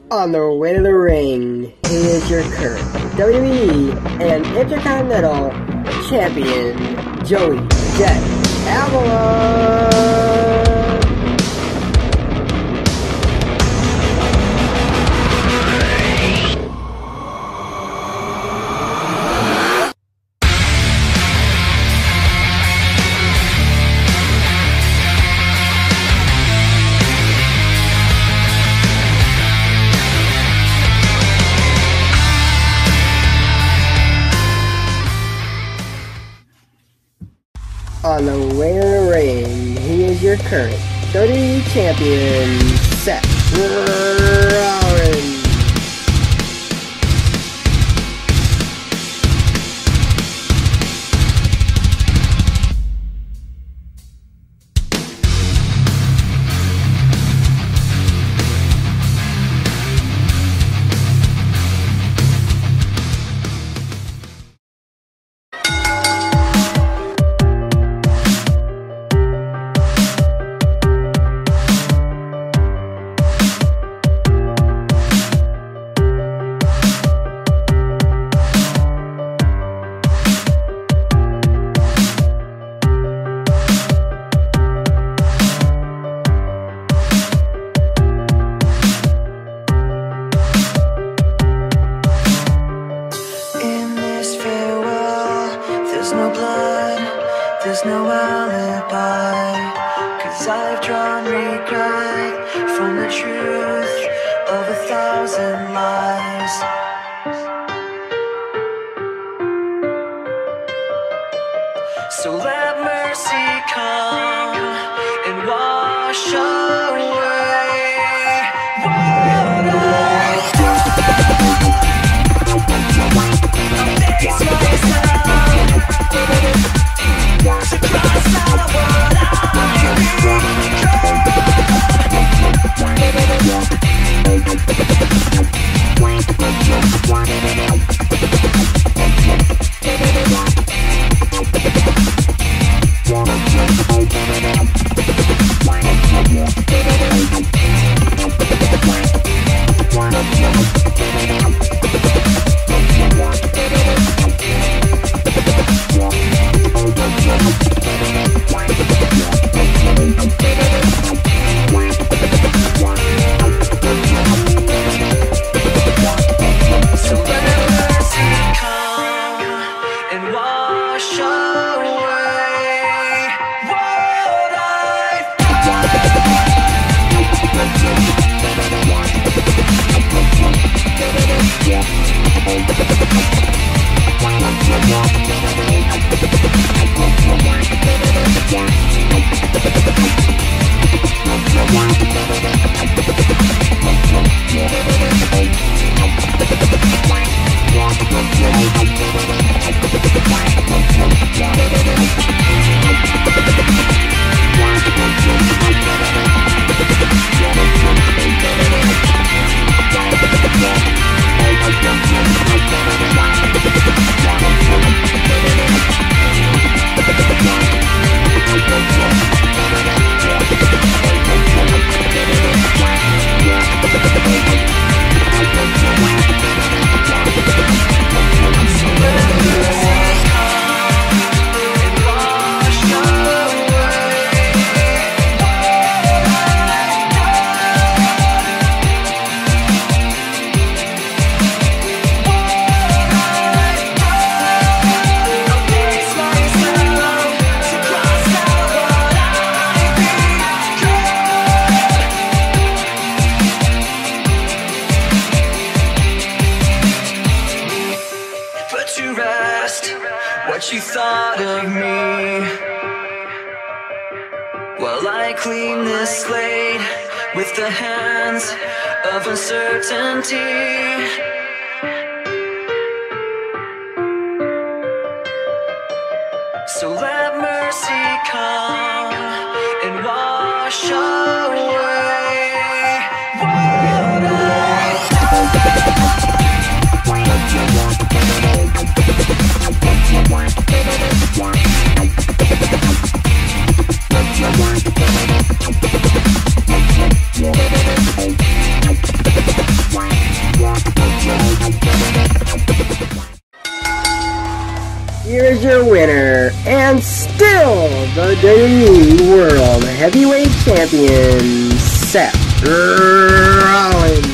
On the way to the ring, he is your current WWE and Intercontinental Champion, Joey Jet Avalon. On the way to the ring, he is your current WWE Champion, Seth Rollins. There's no alibi, 'cause I've drawn regret from the truth of 1,000 lies. So let mercy come and wash away what I face myself. To cross out what I what you thought of me. While I clean this slate with the hands of uncertainty. So let mercy come and wash away what I Here's your winner, and still the WWE World Heavyweight Champion, Seth Rollins.